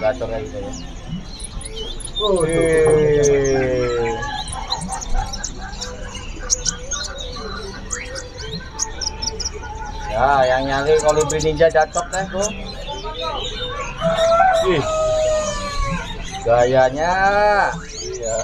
gacor kayak gitu ya. Ya, yang nyari kolibri ninja cocok deh tuh. Ih, gayanya. Iya.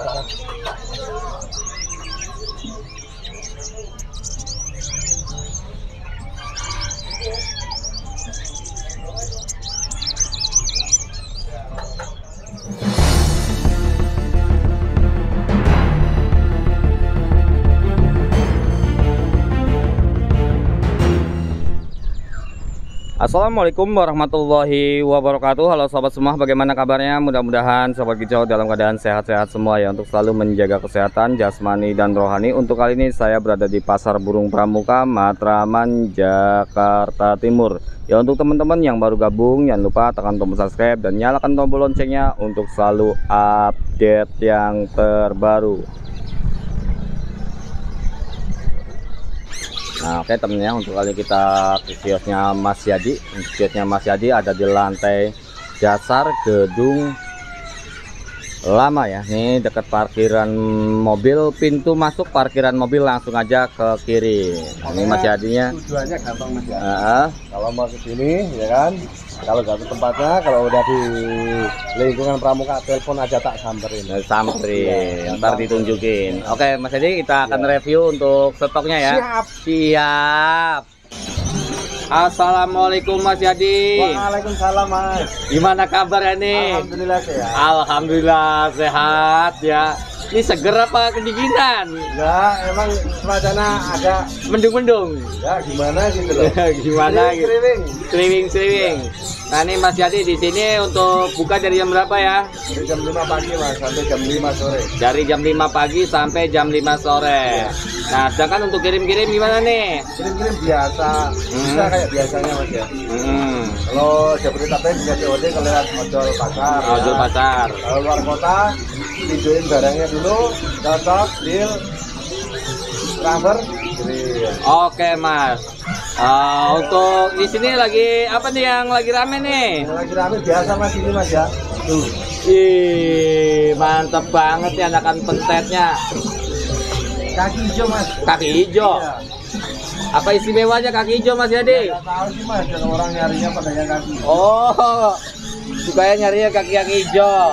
Assalamualaikum warahmatullahi wabarakatuh. Halo sobat semua, bagaimana kabarnya? Mudah-mudahan sobat kicau dalam keadaan sehat-sehat semua ya, untuk selalu menjaga kesehatan jasmani dan rohani. Untuk kali ini saya berada di Pasar Burung Pramuka, Matraman, Jakarta Timur. Ya, untuk teman-teman yang baru gabung, jangan lupa tekan tombol subscribe dan nyalakan tombol loncengnya untuk selalu update yang terbaru. Nah, oke temennya, untuk kali kita ke kiosnya Mas Yadi. Kiosnya Mas Yadi ada di lantai dasar gedung lama ya. Ini dekat parkiran mobil, pintu masuk parkiran mobil langsung aja ke kiri. Ini Mas Yadinya. Tujuannya gampang Mas ya. Kalau mau ke sini ya kan. Kalau nggak tempatnya, kalau udah di lingkungan Pramuka, telepon aja tak samperin. Samperin, ntar ditunjukin. Oke Mas Yadi, kita akan review untuk stoknya ya. Siap. Assalamualaikum Mas Yadi. Waalaikumsalam Mas. Gimana kabarnya nih? Alhamdulillah sehat. Alhamdulillah sehat ya. Ini seger apa kedinginan? Enggak, emang cuacanya ada mendung-mendung. Ya gimana gitu loh. Gimana gitu? Sriwing. Nah ini Mas Yadi di sini untuk buka dari jam berapa ya? Dari jam 5 pagi Mas sampai jam 5 sore. Dari jam 5 pagi sampai jam 5 sore. Ya. Nah, sedangkan untuk kirim-kirim gimana nih? Kirim-kirim biasa. Bisa kayak biasanya Mas ya. Kalau Jabodetabek bisa COD ke lewat ojol pasar. Ojol pasar. Kalau luar kota videoin barangnya dulu, cocok, deal, transfer, kirim. Oke Mas. Untuk di sini lagi apa nih yang lagi rame nih? Yang lagi rame biasa Mas ini Mas ya. Tuh. Ih, mantep banget ya anakan pentetnya. Kaki hijau Mas. Kaki hijau. Iya. Apa istimewanya kaki hijau Mas Yadi? Nggak tahu sih Mas, dan orang nyarinya pada yang kaki. Oh, supaya nyarinya kaki hijau.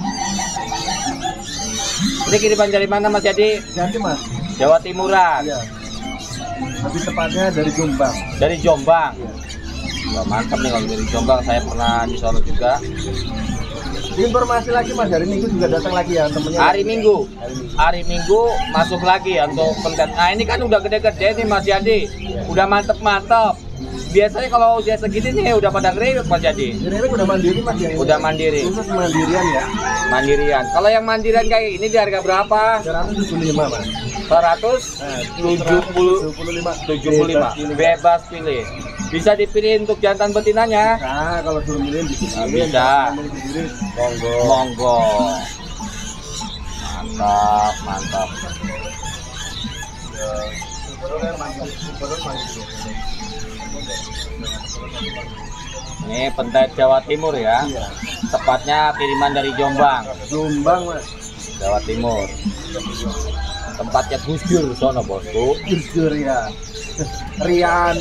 Ini kiriman dari mana Mas Yadi? Jadi Mas. Jawa Timuran. Iya. Tapi tepatnya dari Jombang. Dari Jombang. Iya. Wah, mantap nih kalau dari Jombang, saya pernah di Solo juga. Informasi lagi Mas, hari Minggu juga datang lagi ya temennya. Hari Minggu masuk lagi ya untuk konten. Nah ini kan udah gede-gede nih Mas Yadi. Udah mantep-mantep. Biasanya kalau usia segini nih udah pada ngeriwek Mas Yadi. Ngeriwek udah mandiri Mas ya. Udah mandiri. Khusus mandirian ya. Mandirian. Kalau yang mandirian kayak ini di harga berapa? 175 Mas. 175. Bebas pilih. Bisa dipilih untuk jantan betinanya. Nah, kalau suruh milih bisa. Monggo. Mantap. Ini pentet Jawa Timur ya. Iya. Tepatnya kiriman dari Jombang. Jombang Mas. Jawa Timur. Tempatnya Gus Dur sono bosku. Gus Dur ya. Rian.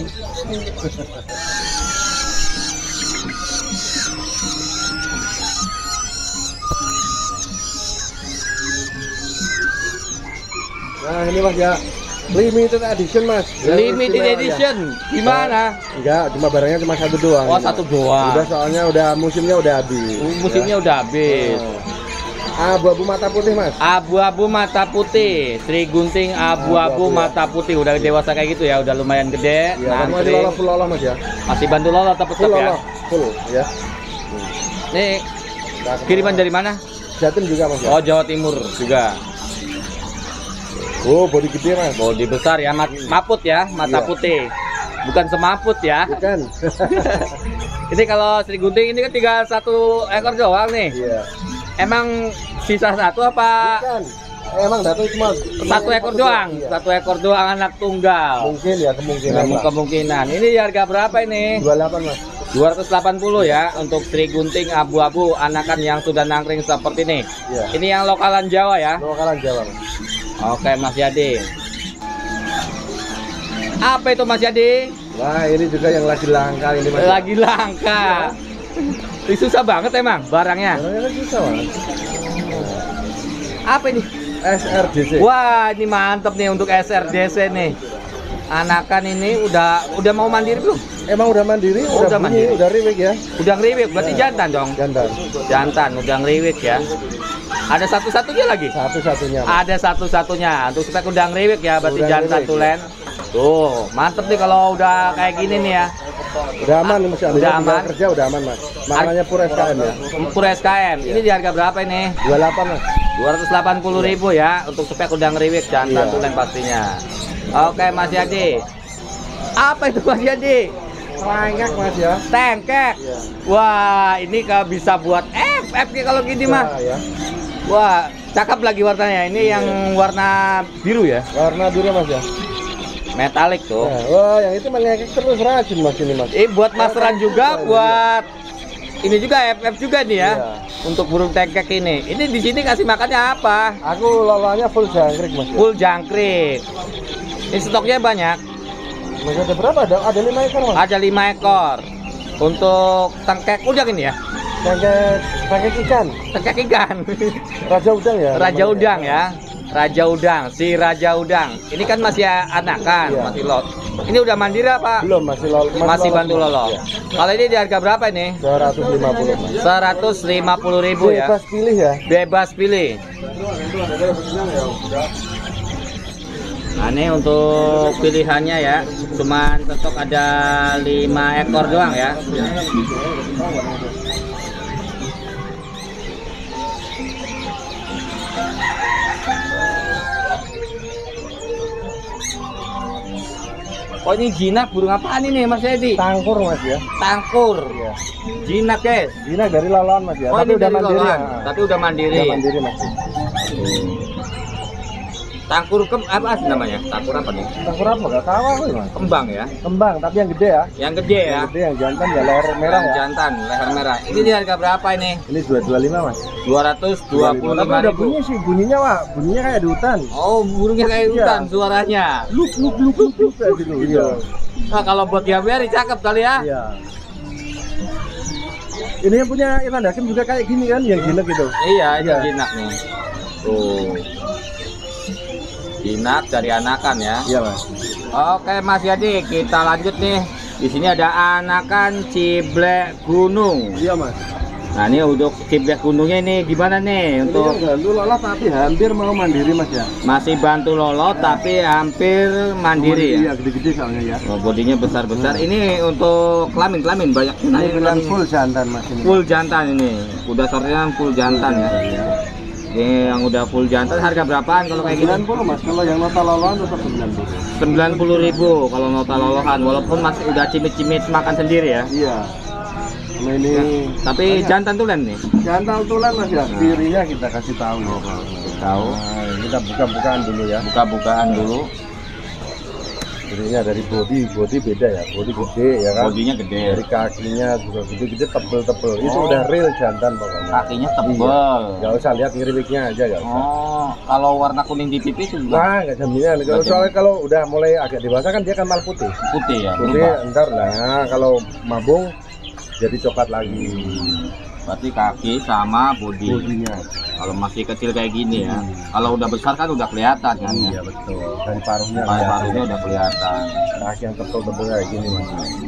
Nah ini Mas ya, limited edition Mas. Limited edition gimana? Enggak, cuma barangnya cuma satu doang. Oh satu doang. Udah soalnya musimnya udah habis. Musimnya udah habis. Abu-abu mata putih Mas. Abu-abu mata putih, Sri Gunting abu-abu mata putih, udah dewasa kayak gitu ya, udah lumayan gede. Ya, masih lolos full lolos Mas ya. Masih bantu lolos tetap ya. Full ya. Nih kiriman dari mana? Jatim juga Mas. Oh Jawa Timur juga. Oh body gede Mas. Body besar ya, maput ya, mata putih. Bukan semaput ya. Bukan. Ini kalau Sri Gunting ini kan tinggal satu ekor doang nih. Iya. Emang sisa satu apa? Bukan. Emang datang cuma satu ekor doang. Iya. Satu ekor doang anak tunggal. Mungkin ya kemungkinan. Kemungkinan. Ini harga berapa ini? 28 Mas. 280 ya untuk Sri Gunting abu-abu anakan yang sudah nangkring seperti ini. Iya. Ini yang lokalan Jawa ya. Lokalan Jawa, Mas. Oke Mas Yadi. Apa itu Mas Yadi? Nah, ini juga yang lagi langka ini, Mas. Lagi langka. Ini susah banget emang barangnya. Barangnya kan susah, Mas. Apa ini? SRDC. Wah, ini mantep nih untuk SRDC nih. Anakan ini udah mau mandiri belum? Emang udah mandiri, Oh, udah bunyi, mandiri. udah riwik ya. Udah ngeriwik, berarti jantan dong. Jantan. Jantan, udah ngeriwik ya. Ada satu-satunya lagi? Satu-satunya, Mas. Ada satu-satunya. Untuk spek udah ngeriwik ya, berarti Udah jantan ngeriwik, tulen. Tuh, mantep nih kalau udah kayak gini nih ya. Udah aman nih, Mas. Udah aman. Kerja udah aman, Mas. Makanya pur SKM ya. Pur SKM. Ini di harga berapa ini? 28, Mas. 280.000 ya untuk spek udang riwik jantan Iya. tulen pastinya. Oke Mas Yadi. Apa itu Mas Yadi? Rangkak, Mas ya. Tengkek. Iya. Wah, ini bisa buat FF nih kalau gini mah. Ya. Wah, cakep lagi warnanya. Ini yang warna biru ya. Warna biru, Mas ya. Metalik tuh. Nah, wah, yang itu mengekek terus rajin, Mas ini, Mas. Buat masteran juga, buat ini juga FF juga nih ya. Iya. Untuk burung tengkek ini. Ini di sini kasih makannya apa? Aku lolanya full jangkrik, Mas. Full jangkrik. Ini stoknya banyak. Mas ada berapa? Ada 5 ekor, Mas. Ada 5 ekor. Untuk tengkek udang ini ya. Tangkek ikan. Tengkek ikan. Raja udang ya. Raja namanya. udang ya. Raja udang, si Raja udang. Ini kan masih anakan, Iya. masih lot. Ini udah mandiri apa? Belum, masih Masih bantu Mas. lolo. Iya. Kalau ini di harga berapa ini? 250, Mas. 150.000 ya. Bebas pilih ya. Bebas pilih. Nah, ini untuk pilihannya ya. Cuman stok ada 5 ekor doang ya. Oh, ini jinak burung apaan ini Mas Edi? Tangkur, Mas ya. Tangkur. Iya. Jinak guys. Ini dari loloan, Mas ya. Oh, Tapi ini udah dari mandiri loloan. ya. Tapi udah mandiri. Udah mandiri, Mas. Tangkur apa sih namanya? Tangkur apa nih? Tangkur apa? Gak tahu aku, Mas. Kembang ya. Kembang, tapi yang gede ya. Yang gede ya. Yang gede, yang jantan ya leher merah Yang ya. jantan, leher merah. Ini di harga berapa ini? Ini 225, Mas. 225.000. Tapi udah bunyi sih, bunyinya, Wak. Bunyinya kayak di hutan. Oh, burungnya kayak Iya. hutan suaranya. Luk kayak gitu. Iya. Nah, kalau buat diambil cakep kali ya. Iya. Ini yang punya Irfan Hakim juga kayak gini kan, yang jinak gitu. Iya, ini Iya. jinak nih. Tuh. Jinak dari anakan ya. Iya, Mas. Oke Mas Yadi, kita lanjut nih. Di sini ada anakan ciblek gunung. Iya, Mas. Nah, ini untuk ciblek gunungnya ini gimana nih Untuk untuk bantu lolos tapi hampir mau mandiri, Mas ya. masih bantu lolo tapi hampir mandiri Iya, ya. gede-gede soalnya ya. Oh, bodinya besar-besar. Ini untuk kelamin banyak. Ini bilang full jantan, Mas ini. Full jantan ini. Udah sortnya full jantan ya. Ini yang udah full jantan harga berapaan kalau kayak gini? 90, Mas. Kalau yang nota loloan tetap 90. 90.000 kalau nota lolohan, walaupun masih udah cimit-cimit makan sendiri ya. Iya. Sama ini Tapi jantan tulen nih. jantan tulen, Mas ya. Pirinya kita kasih tahu. Tahu. Nah, kita buka-bukaan dulu ya. Buka-bukaan dulu. Pirinya dari body beda ya. Body gede ya kan. Bodinya gede. Dari kakinya juga gede-gede, tebel-tebel. Itu Oh. udah real jantan pokoknya. Kakinya tebel. Gak usah lihat ngiriwiknya aja, gak usah. Oh, kalau warna kuning di pipi itu juga Nah, nggak jaminan. Kalau Nggak soalnya kalau udah mulai agak dewasa kan dia kan mal putih. putih ya. Putih Berubah. ntar lah. Kalau mabung jadi coklat lagi. Berarti kaki sama body. Bodinya. Kalau masih kecil kayak gini ya. Kalau udah besar kan udah kelihatan kan ya. Iya betul. Dari paruhnya. Paru-parunya udah kelihatan. Kaki yang tebel-tebel kayak gini, Mas.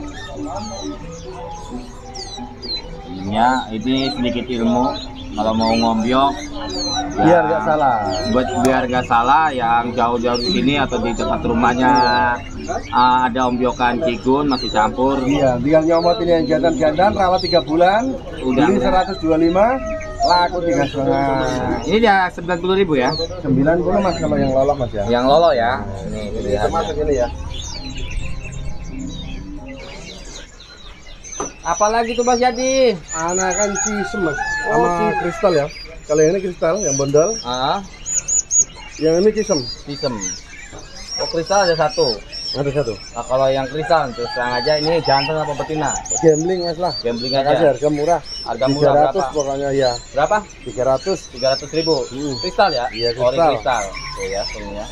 Ini sedikit ilmu. Kalau mau ngombyok, ya, Biar nggak salah. biar nggak salah, yang jauh-jauh di sini atau di tempat rumahnya ada ombyokan cigun masih campur. Iya, tinggal nyomot ini yang jantan-jantan, rawat 3 bulan, Udah. beli 125, laku 3,5. Ini dia 90.000 ya. 90, Mas, kalau yang lolok, Mas ya. Yang lolo ya. Ini termasuk ini ya. Apalagi tuh Mas Yadi? Anakan cisem, Mas, Oh, sama kristal ya. Kalau yang ini kristal, yang bondol, Ah, yang ini cisem. sistem. Oh, kristal ada satu. Ada satu. Nah, kalau yang kristal terus terang aja ini jantan apa betina? Gambling mas lah. Gambling Kasih aja. harga murah. Harga murah 300 berapa? pokoknya ya. Berapa? 300. 300.000. Kristal ya? Iya, Ori kristal. kristal. Tuh ya, ini ya.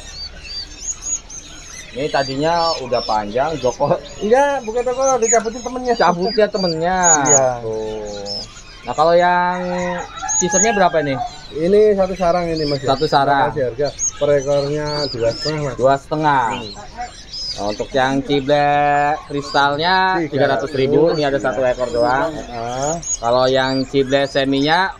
Ini tadinya udah panjang, Joko Enggak, bukan toko, dicabutin temennya. cabutnya temennya. Iya. Tuh. Nah, kalau yang sistemnya berapa ini? Ini satu sarang ini mas. Satu sarang. Kasih harga per ekornya 2,5 mas. 2,5. Nah, untuk yang ciblek kristalnya 300.000. Ini ada satu ekor doang. Kalau yang ciblek seminya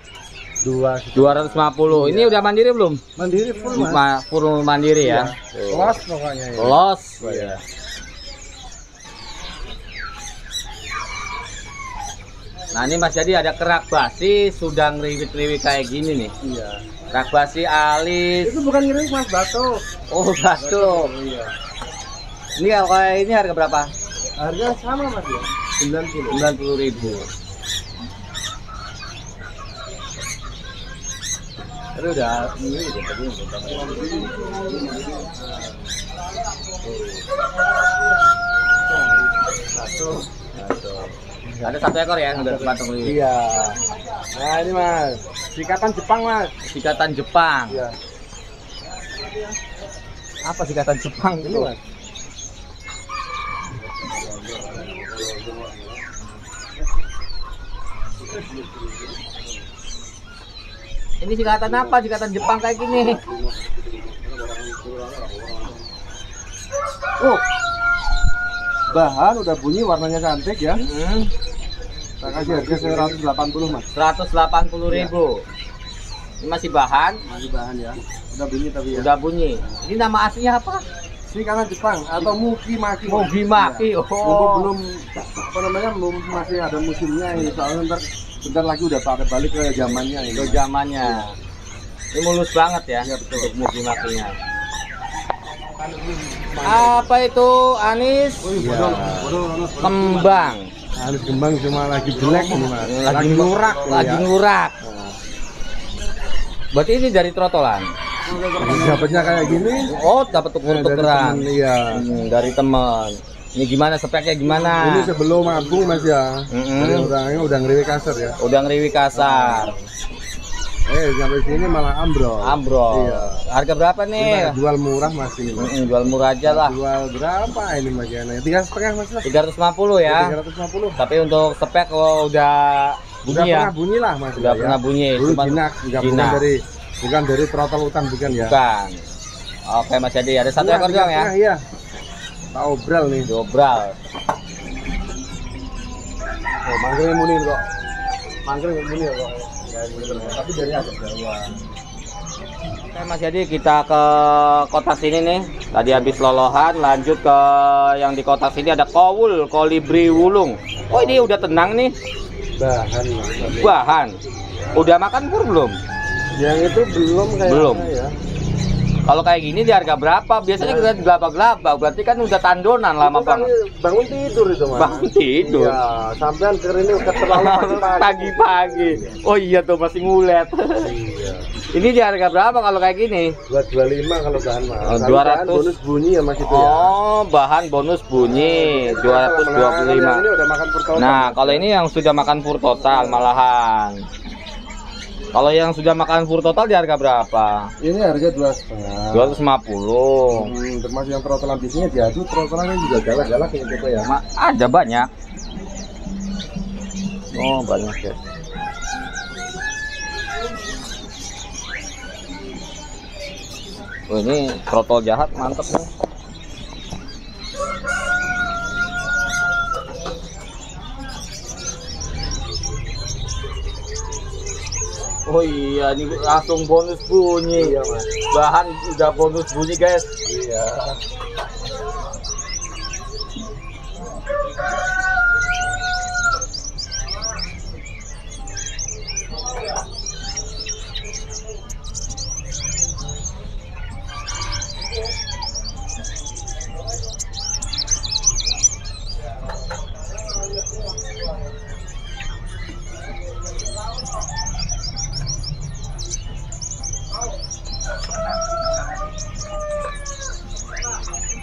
250. Ini udah mandiri belum? Mandiri full mas. Full mandiri ya. Los pokoknya ini. Los. Iya. Nah, ini Mas jadi ada kerak basi sudah ngeriwit-riwit kayak gini nih. Iya. Kerak basi alis. Itu bukan ngirim mas, batu. Oh, batu. Iya. Ini kalau kayak ini harga berapa? Harga sama mas ya. 90.000. Tapi udah ini udah tadi ada satu ekor ya udah patung ini. Iya. Nah ini mas, sikatan Jepang mas. Sikatan Jepang. Iya. Apa sikatan Jepang Ini itu? mas. Ini sikatan apa? Sikatan Jepang kayak gini. Oh, bahan udah bunyi, warnanya cantik ya. Saya kasih harga 180 mas. 180.000. Ini masih bahan, Masih bahan ya. Udah bunyi tapi ya. udah bunyi. Ini nama aslinya apa? Sikatan Jepang atau Mugi Maki. Mugi Maki. Ya. Oh. Belum apa namanya, belum masih ada musimnya ini. Soalnya bentar lagi udah pada balik ke zamannya ini. Itu zamannya. Ini mulus banget ya, Iya, betul. untuk Mugi Makinya. Apa itu Anis? Iya. Kembang. Anis kembang cuma lagi jelek ini mas. Lagi ngurak, lagi ngurak. Berarti ini dari trotolan. Dapatnya kayak gini. Oh, dapat tuker-tukeran. Iya. Dari teman. Ini gimana speknya gimana? Ini sebelum mabung mas ya. Dari orangnya udah ngeriwi kasar ya. Udah ngeriwi kasar. Sampai sini malah ambrol. Ambrol. Iya. Harga berapa nih? Kita jual murah mas ini mas. Jual murah aja lah. Jual berapa ini mas ya? 3,5 mas lah. 350 ya. 350. Tapi untuk spek kalau udah bunyi Udah ya. pernah bunyi lah mas. Udah ya. pernah bunyi. Dulu Cuma jinak, jinak. bukan dari throttle hutan bukan ya. Bukan. Oke Mas Jadi ada satu Nah, ekor doang ya. Iya. Tak obral nih. Dobral. Oh, manggilnya muni kok. Manggilnya muni kok. Tapi dari atas bawah. Oke Mas Jadi kita ke kota sini nih. Tadi habis lolohan lanjut ke yang di kota sini ada kowul, kolibri wulung. Oh ini udah tenang nih. Bahan mas. Bahan. Udah makan pur belum? Yang itu belum kayaknya Belum. ya. Kalau kayak gini di harga berapa? Biasanya kita gelabak-gelabak. Berarti kan udah tandonan lama Itu kan banget. bangun tidur itu mas. Bangun tidur. Iya, sampean ke ini udah terlalu pagi-pagi. Pagi-pagi. Oh iya tuh masih ngulet. Iya. Ini di harga berapa kalau kayak gini? 225 kalau bahan mas. Oh, Kalau bahan 200. bonus bunyi ya mas itu ya. Oh, bahan bonus bunyi Yang 225. ini udah makan per tahun. Nah, kalau ini yang sudah makan pur total malahan. Kalau yang sudah makan pur total di harga berapa? Ini harga 2,5. 250. Termasuk yang trotolan biasanya diadu, trotolannya juga galak-galak kayak gitu ya. Ada banyak. Oh, banyak ya. Oh, ini trotol jahat mantep nih. Oh iya, ini langsung bonus bunyi. Iya, Mas. Bahan udah bonus bunyi, guys. Iya.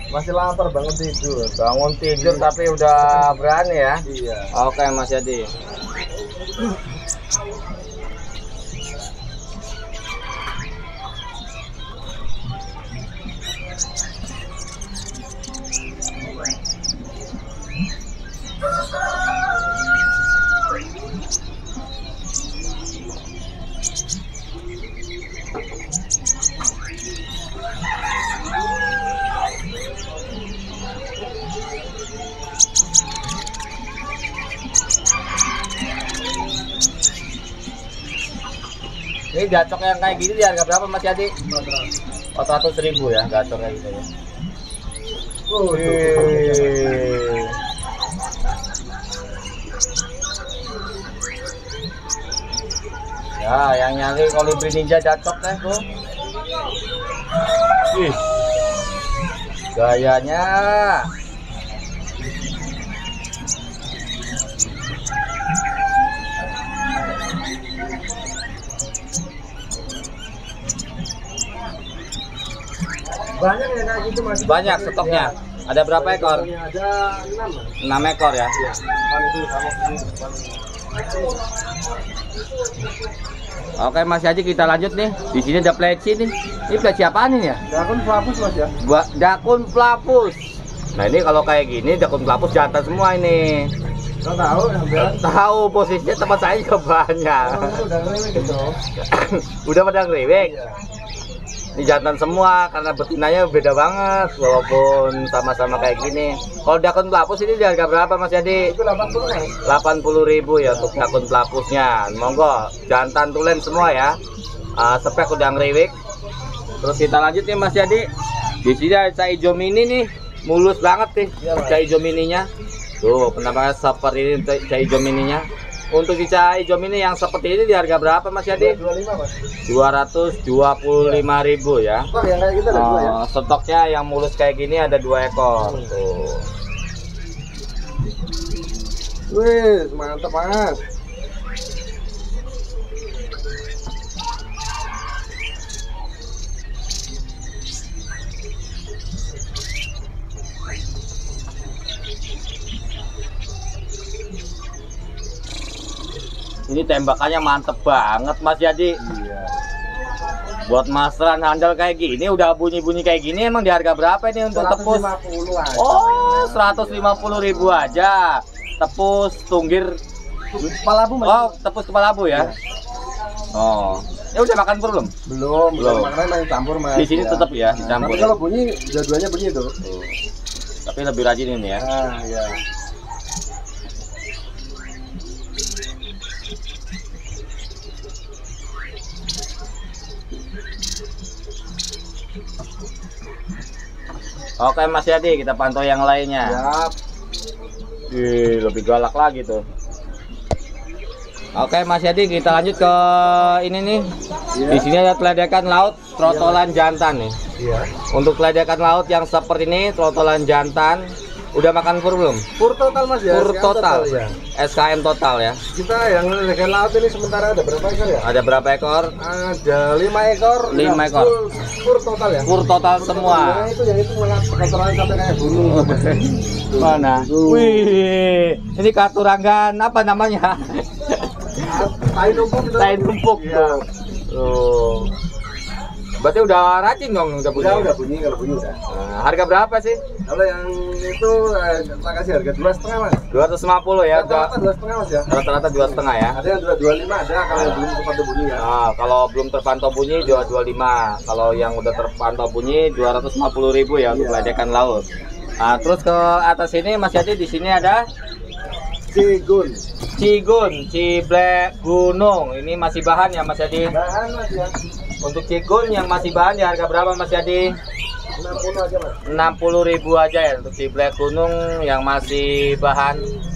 Masih lapar bangun tidur. Bangun tidur tapi udah berani ya. Iya. Oke Mas Yadi. Ini gacok yang kayak gini di harga berapa Mas Yadi? 400.000 ya gacok kayak gitu ya. Ya, yang nyari kolibri ninja gacok deh tuh. Ih, gayanya. Banyak ya kayak gitu Mas. Banyak stoknya. Ada berapa ekor? Ada 6. 6 ekor ya. Iya. Oke Mas Haji, kita lanjut nih. Di sini ada pleci nih. Ini pleci apaan ini ya? Dakun pelapus Mas ya. Dakun pelapus. Nah ini kalau kayak gini dakun pelapus jantan semua ini. Kau tahu ya? Tahu posisinya tempat saya juga banyak. Oh, udah ngeriwek gitu. Udah pada ngeriwek. Iya. Ini jantan semua karena betinanya beda banget walaupun sama-sama kayak gini. Kalau dakun pelapus ini di harga berapa Mas Yadi? Itu 80 Mas. 80.000 ya untuk dakun pelapusnya. Monggo, jantan tulen semua ya. Spek udah ngeriwik. Terus kita lanjut nih Mas Yadi. Di sini ada cai hijau mini nih, mulus banget nih cai hijau mininya. Tuh, penampakannya seperti ini cai hijau mininya. Untuk di cai hijau mini yang seperti ini di harga berapa Mas Yadi? 25 Mas. 225.000 ya. Stok yang kayak gitu ada 2 ya. Stoknya yang mulus kayak gini ada 2 ekor. Tuh. Wih, mantap Mas. Ini tembakannya mantep banget Mas Yadi. Iya. Buat masteran handal kayak gini, udah bunyi-bunyi kayak gini, emang di harga berapa ini untuk tepus? 150 aja. Oh, 150.000 aja. Tepus tunggir. Kepala Mas. Oh, tepus kepala abu ya. Oh, ya udah makan pur belum? Belum. Belum. Makanya main campur Mas. Di sini Ya. tetap ya dicampur. Tapi kalau bunyi, dua-duanya bunyi tuh. Tapi lebih rajin ini ya. Nah, ya. Oke Mas Yadi, kita pantau yang lainnya. Siap. Ih, lebih galak lagi tuh. Oke Mas Yadi, kita lanjut ke ini nih. Iya. Di sini ada teledekan laut trotolan jantan nih. Iya. Untuk teledekan laut yang seperti ini, trotolan jantan, udah makan pur belum? Pur total Mas ya. Pur SKM total. ya. SKM total ya. Kita yang legal laut ini sementara ada berapa ekor ya? Ada berapa ekor? Ada 5 ekor. 5 ekor. Pur total ya. Pur total semua. Yang itu malah kotoran sampai kayak gunung. Mana? Wih, ini katuranggan apa namanya? Tai numpuk itu. Tai numpuk Iya. tuh. Tuh. Berarti udah rajin dong, udah bunyi. Udah bunyi, kalau bunyi udah. Nah, harga berapa sih? Kalau yang itu tak kasih harga 2,5 Mas. 250 ya. Rata-rata 2,5 Mas ya. Rata-rata 2,5 ya. Ada yang 225 ada kalau yang belum terpantau bunyi ya. Nah, kalau belum terpantau bunyi 225. Kalau yang udah terpantau bunyi 250.000 ya untuk Iya. ledekan laut. Nah, terus ke atas ini Mas Yadi, di sini ada Cigun. Cigun, Ciblek Gunung. Ini masih bahan ya Mas Yadi. Bahan Mas ya. Untuk Cigun yang masih bahan di harga berapa Mas Yadi? 60 aja Mas. 60.000 aja ya untuk Ciblek Gunung yang masih bahan.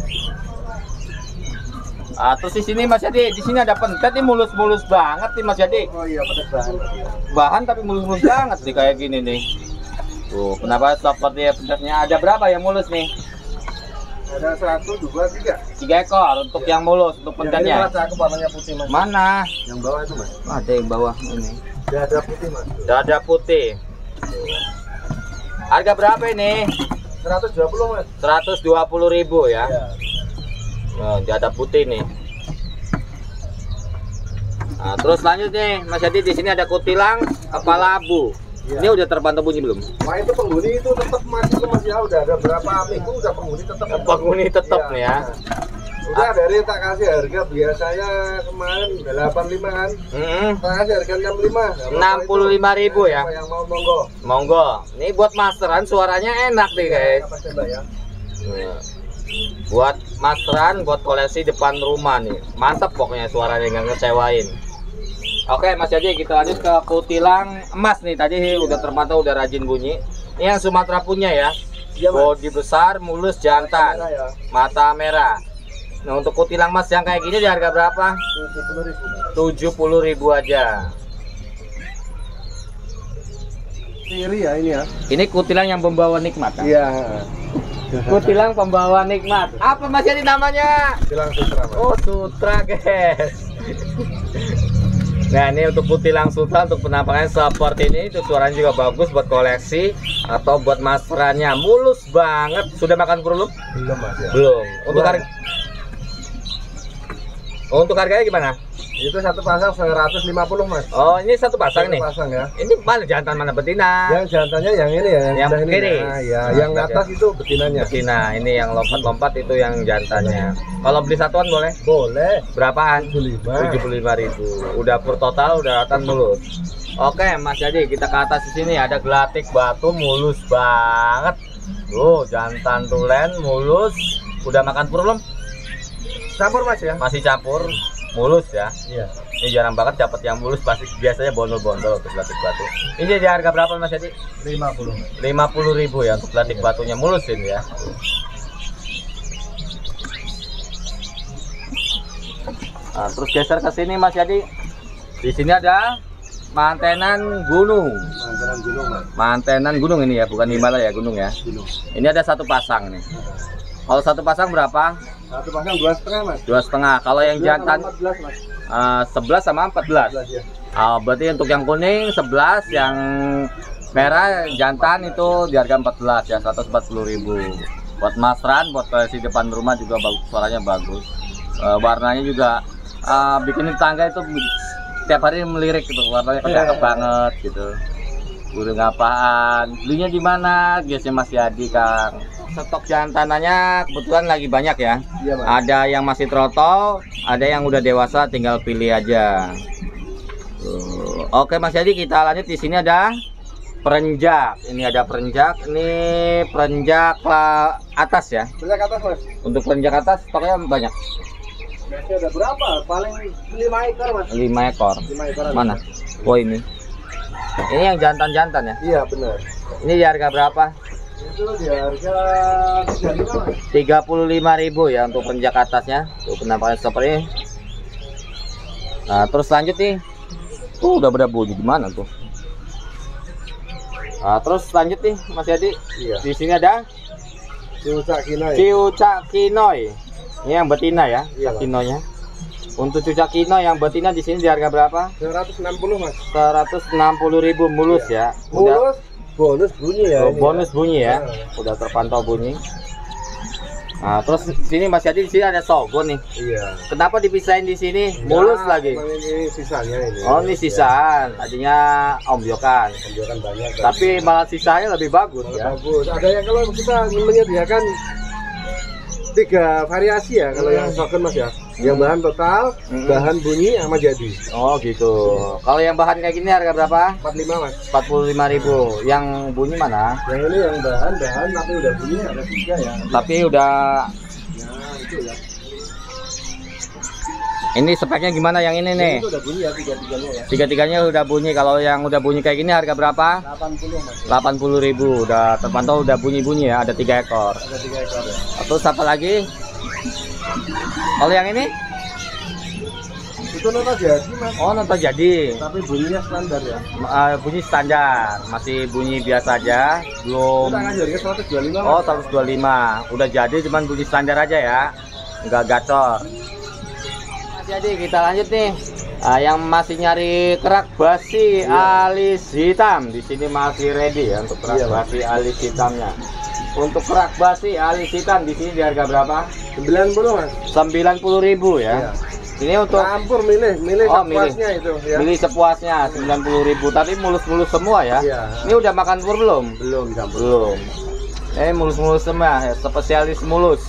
Terus di sini Mas Yadi, di sini ada pentet nih, mulus-mulus banget nih Mas Yadi. Oh iya, pedas bahan. Bahan tapi mulus-mulus banget nih kayak gini nih. Tuh, kenapa seperti pentetnya? Ada berapa yang mulus nih? Ada 1, 2, 3. 3 ekor untuk yang mulus, untuk pentetnya. Yang ini cakep warnanya putih Mas. Mana? Yang bawah itu Mas. Ada yang bawah ini. Dada putih Mas. Dada putih. Harga berapa ini? 120 Mas. 120.000 ya. Iya. Nah, jada putih nih. Nah, terus lanjut nih, Mas Yadi, di sini ada kutilang kepala abu. Iya. Ini udah terpantau bunyi belum? Wah itu penghuni itu tetap masih itu Mas ya, udah ada berapa minggu udah penghuni tetap. Penghuni tetap nih ya. Udah dari tak kasih harga biasanya kemarin 85 kan. Tak kasih harga 65. 65.000 ya. Yang mau monggo. Monggo. Ini buat masteran suaranya enak nih guys. Apa coba ya? Nah, buat masteran, buat koleksi depan rumah nih. Mantap pokoknya suaranya, nggak ngecewain. Oke Mas Yadi, kita lanjut ke kutilang emas nih. Tadi udah terpantau, udah rajin bunyi. Ini yang Sumatera punya ya. Iya, Mas. Bodi besar, mulus, jantan, Mata merah ya. mata merah. Nah untuk kutilang emas yang kayak gini di harga berapa? 70.000. 70.000 aja. Siri ya ini ya. Ini kutilang yang pembawa nikmat kan? Iya. Kutilang pembawa nikmat. Apa Mas Yadi namanya? Bilang sutra Mas. Oh, sutra guys. Nah ini untuk kutilang sutra, untuk penampakannya seperti ini. Itu suaranya juga bagus buat koleksi atau buat masterannya. Mulus banget. Sudah makan belum? Belum Mas ya. Belum. Untuk harganya gimana? Itu satu pasang 150 Mas. Oh ini satu pasang Satu nih. pasang ya. Ini mana jantan mana betina? Yang jantannya yang ini ya, Yang sebelah ini. kiri. Nah, ya, Nah, yang sebelah atas itu betinanya. Betina. Ini yang lompat-lompat itu yang jantannya. Kalau beli satuan boleh? Boleh. Berapaan? 75. 75.000. Udah pur total, udah atas mulus. Oke Mas Yadi, kita ke atas di sini ada gelatik batu mulus banget. Tuh jantan tulen mulus. Udah makan pur belum? Campur Mas ya? Masih campur. Mulus ya. Iya. Ini jarang banget dapat yang mulus, pasti biasanya bondol-bondol untuk gelatik batu. Ini di harga berapa Mas Yadi? 50. 50.000 ya untuk gelatik batunya mulus ini ya. Nah, terus geser ke sini Mas Yadi. Di sini ada mantenan gunung. Mantenan gunung Mas. Mantenan gunung ini ya, bukan Himalaya, gunung ya. Gunung. Ini ada satu pasang nih. Kalau satu pasang berapa? Satu pasang 2,5 Mas. 2,5. Kalau yang jantan 14 Mas. 11 sama 14. 14 ya. Berarti untuk yang kuning 11, yang merah jantan itu di harga 14 ya, 140.000. Buat masteran, buat koleksi depan rumah juga bagus, suaranya bagus. Warnanya juga bikin tangga itu tiap hari melirik gitu, warnanya cakep banget gitu. Burung apaan? Belinya di mana? Biasanya Mas Yadi Kang. Stok jantanannya kebetulan lagi banyak ya. Iya Mas. Ada yang masih trotol, ada yang udah dewasa, tinggal pilih aja. Oke Mas Yadi, kita lanjut. Di sini ada perenjak. Ini ada perenjak. Ini perenjak atas ya. Perenjak atas Mas. Untuk perenjak atas stoknya banyak. Biasanya ada berapa? Paling 5 ekor Mas. 5 ekor. 5 ekor. Mana? Oh ini. Ini yang jantan-jantan ya. Iya benar. Ini di harga berapa? Itu di harga 35 Mas. 35.000 ya untuk perenjak atasnya. Tuh penampakan seperti ini. Nah, terus lanjut nih. Tuh udah bunyi gimana tuh? Nah, terus lanjut nih Mas Yadi. Iya. Di sini ada Cucak Kinoy. Cucak Kinoy. Ini yang betina ya, Iya, Kinoynya. Untuk cucak Kinoy yang betina di sini di harga berapa? 160 Mas. 160.000 mulus ya. Udah Bonus bunyi ya. oh, bonus bunyi ya. Udah terpantau bunyi. Nah, terus di sini Mas Yadi, di sini ada sogo nih. Iya. Kenapa dipisahin di sini? Mulus Nah, lagi. emang ini sisanya ini. Oh, ini sisaan. Tadinya ombyokan. Pembuatan banyak. Tapi malah sisanya lebih bagus ya. Bagus. Ada yang kalau kita menyediakan 3 variasi ya kalau yang shotgun Mas ya. Yang bahan total, bahan bunyi sama jadi. Oh, gitu. Kalau yang bahan kayak gini harga berapa? 45 Mas. 45.000. Yang bunyi mana? Yang ini yang bahan tapi udah bunyi ada 3 ya. Tapi udah Nah, itu ya. ini speknya gimana yang ini nih? Itu udah bunyi ya 3-3-nya ya. Tiga-tiganya udah bunyi. Kalau yang udah bunyi kayak gini harga berapa? 80 Mas. 80.000. Udah terpantau, udah bunyi-bunyi ya. Ada 3 ekor. Ada 3 ekor ya. Terus apa lagi? Kalau yang ini? Itu nota jadi Mas. Oh, nonton jadi. Tapi bunyinya standar ya. Bunyi standar, masih bunyi biasa aja, belum. Kita ngasih harga 125 Mas. Oh, 125. Udah jadi, cuman bunyi standar aja ya, nggak gacor. Jadi kita lanjut nih. Nah, yang masih nyari kerak basi alis hitam di sini masih ready ya untuk kerak basi alis hitamnya. Untuk kerak basi alis hitam di sini di harga berapa? 90 Mas. 90.000 ya. Ini untuk campur milih sepuasnya itu ya. Milih sepuasnya 90.000 tadi mulus-mulus semua ya. Ini udah makan pur belum? Belum campur. Belum. Mulus-mulus semua ya, spesialis mulus.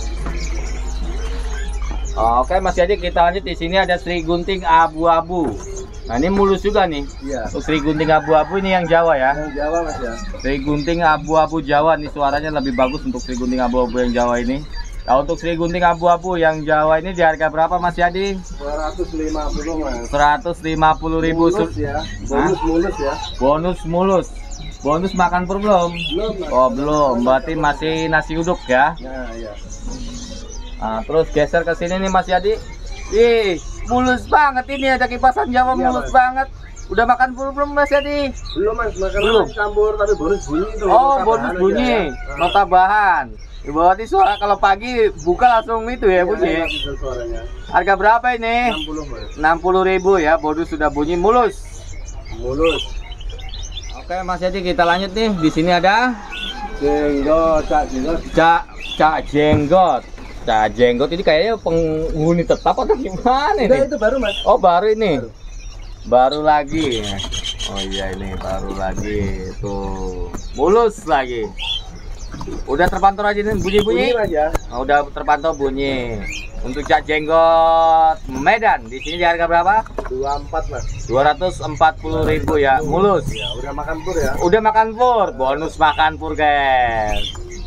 Oke Mas Yadi, kita lanjut. Di sini ada Sri Gunting abu-abu. Nah ini mulus juga nih. Iya. Untuk Sri Gunting abu-abu ini yang Jawa ya. Yang Jawa Mas ya. Sri Gunting abu-abu Jawa nih, suaranya lebih bagus untuk Sri Gunting abu-abu yang Jawa ini. Nah untuk Sri Gunting abu-abu yang Jawa ini di harga berapa Mas Yadi? 150 Mas. 150.000. Mulus ya. Bonus mulus ya. Bonus mulus. Bonus makan pur belum? Belum Mas. Oh belum. Berarti masih nasi uduk ya. Nah iya. Nah, terus geser ke sini nih Mas Yadi. Ih, mulus banget ini, ada kipasan Jawa mulus banget. Udah makan full belum Mas Yadi? Belum Mas, makan belum. Campur tapi bonus bunyi itu. Oh, bonus bunyi. Nota bahan. Berarti suara kalau pagi buka langsung itu ya bunyi. Harga berapa ini? 60 Mas. 60.000 ya, bonus sudah bunyi mulus. Mulus. Oke Mas Yadi, kita lanjut nih. Di sini ada jenggot, Cak Jenggot. Cak Jenggot ini kayaknya penghuni tetap atau gimana ini? Enggak, itu baru Mas. Oh baru ini. Baru lagi. Oh iya ini baru lagi. Tuh mulus lagi. Udah terpantau aja nih bunyi-bunyi. Oh, udah terpantau bunyi. Untuk Cak Jenggot Medan di sini di harga berapa? 24 Mas. 240.000 ya, mulus. Ya, udah makan pur ya. Udah makan pur, bonus makan pur guys.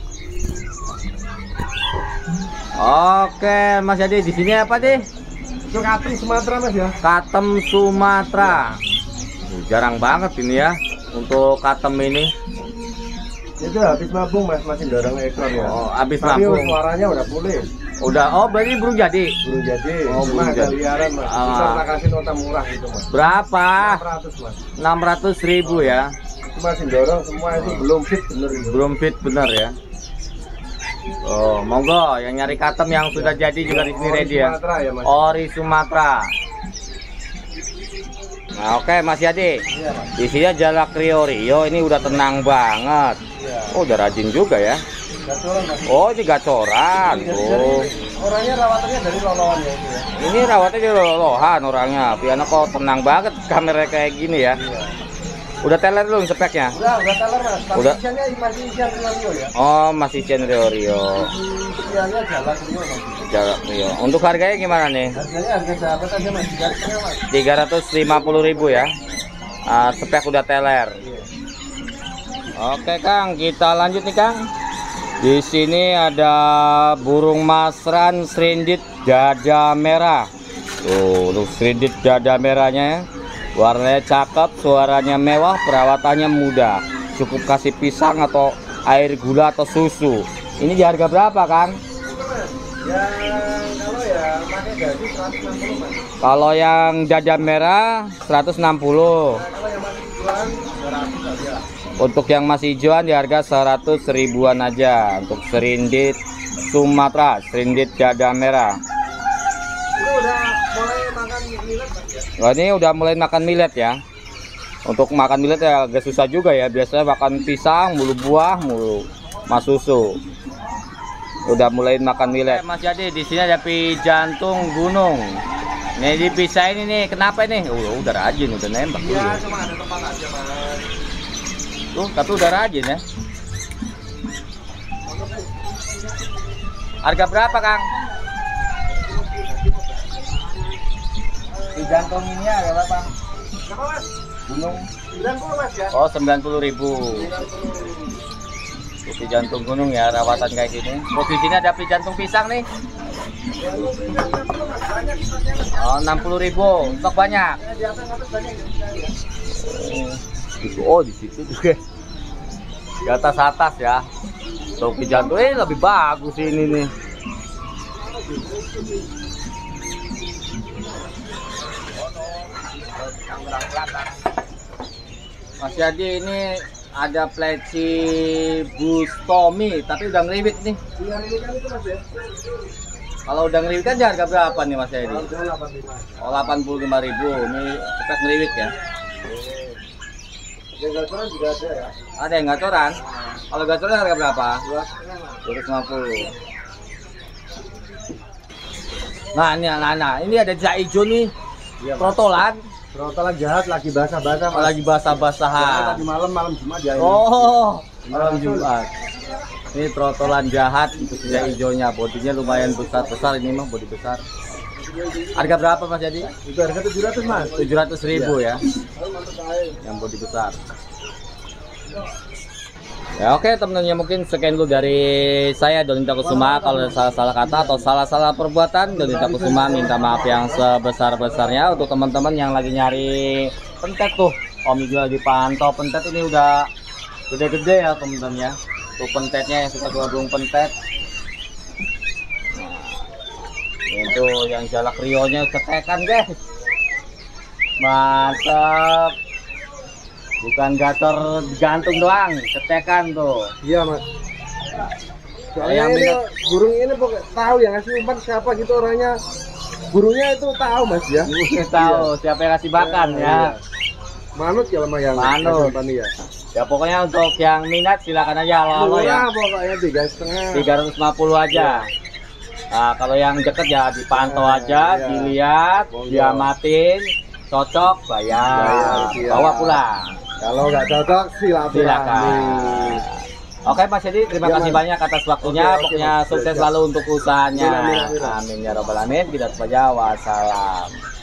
Oke Mas Yadi, di sini apa deh? Itu katem Sumatera Mas ya. Katem Sumatera. Jarang banget ini ya untuk katem ini. Itu habis mabung Mas, masih dorong ekor ya. Oh, habis tapi mabung. suaranya udah pulih. Udah, oh berarti burung jadi. Burung jadi. Oh, burung agak jadi. liaran Mas. Kita kasih nota murah itu Mas. Berapa? 600 Mas. 600.000 ya. Itu masih dorong semua itu belum fit bener itu. Belum fit bener ya. Oh, monggo yang nyari katem yang sudah jadi juga di sini ready ya. Sumatera ya Mas. Ori Sumatera. Nah, oke Mas Yadi. Iya, Mas. Di sini Jalak Rio ini udah tenang banget. Iya. Oh, udah rajin juga ya. Gacoran Mas. Oh, ini gacoran. Oh. Orangnya rawatannya dari loloan ya itu ya. Ini rawatnya di lolohan orangnya. Piana kok tenang banget kamera kayak gini ya. Iya. Udah teler belum speknya? Udah teler Mas. Tapi Udah. isiannya masih isian Rio ya. Oh, masih Chen Rio. Isiannya Jalak Rio Mas. Jalak Rio. Untuk harganya gimana nih? Harganya harga sahabat aja Mas. 350.000 ya. Spek udah teler. Iya. Oke Kang, kita lanjut nih Kang. Di sini ada burung masran serindit dada merah. Tuh, untuk serindit dada merahnya ya. Warnanya cakep, suaranya mewah, perawatannya mudah. Cukup kasih pisang atau air gula atau susu. Ini di harga berapa Kang? Kalau ya pakai gaji 160 Mas. Kalau yang dada merah 160. Kalau yang masih jualan 200 aja. Untuk yang masih hijauan di harga 100 ribuan aja. Untuk serindit Sumatera, serindit dada merah. Ini udah mulai makan millet Mas ya. Nah, ini udah mulai makan millet ya. Untuk makan millet ya agak susah juga ya. Biasanya makan pisang, mulu buah, mulu mas susu. Udah mulai makan millet. Mas Yadi, di sini ada pi jantung gunung. Nih dipisahin ini, kenapa ini? Udah rajin, udah nembak. Iya, cuma ada tempat aja Mas. Tuh, tapi udah rajin ya. Harga berapa Kang? Di jantung ini ada berapa? Berapa Mas? Gunung. 90 Mas ya. Oh, 90.000. Di jantung gunung ya, rawatan kayak gini. Terus di sini ada jantung pisang nih. Oh, 60.000. Stok banyak. Oh, di situ juga. Di atas ya. Stok jantung lebih bagus ini nih. Mas Yadi, ini ada pleci bustomi tapi udah ngeribit nih. Iya, ini kan itu Mas ya. Kalau udah ngeriwit kan harga berapa nih Mas Edi? Udah 85. Oh 85.000. Ini cepat ngeriwit ya. Yang gacoran juga ada ya. Ada yang gacoran. Kalau gacoran harga berapa? 250. Nah ini ada jahit hijau nih. Iya, Trotolan. Trotolan jahat lagi basah-basah. Oh, lagi basah-basahan. Tadi malam Jumat ya. Oh, malam Jumat. Ini trotolan jahat untuk jahit hijaunya. Bodinya lumayan besar ini mah, bodi besar. Harga berapa Mas Jadi? Itu harga 700 Mas. 700.000 ya. Yang bodi besar. Ya oke teman-teman, mungkin sekian dulu dari saya Donita Kusuma. Kalau ada salah-salah kata atau salah-salah perbuatan, Donita Kusuma minta maaf yang sebesar-besarnya. Untuk teman-teman yang lagi nyari pentet tuh, Om juga lagi pantau pentet ini udah gede-gede ya teman-teman ya. Tuh pentetnya yang suka gabung pentet. Nah, itu yang jalak rionya ketekan guys. Mantap. Bukan gacor gantung doang, ketekan tuh. Iya Mas. Soalnya Yang ini minat- burung ini pokoknya tahu yang ngasih umpan siapa gitu orangnya. Burungnya itu tahu Mas ya. Tahu siapa yang kasih makan Iya, ya. iya. Manut ya lemah yang Manut. ngasih umpan ya. Ya pokoknya untuk yang minat silakan aja halo ya. Murah pokoknya 3,5. 350 aja. Nah, kalau yang deket ya dipantau aja, Iya. dilihat, Monggo. diamatin, cocok bayar, Bayar, siap. bawa pulang. Kalau nggak cocok silaturahmi. Silakan. Oke Mas Edi, terima Iya, kasih Mas. banyak atas waktunya. Oke, Pokoknya Mas. sukses Siap. selalu untuk usahanya. Amin, amin, amin. Amin ya robbal alamin. Kita saja wassalam.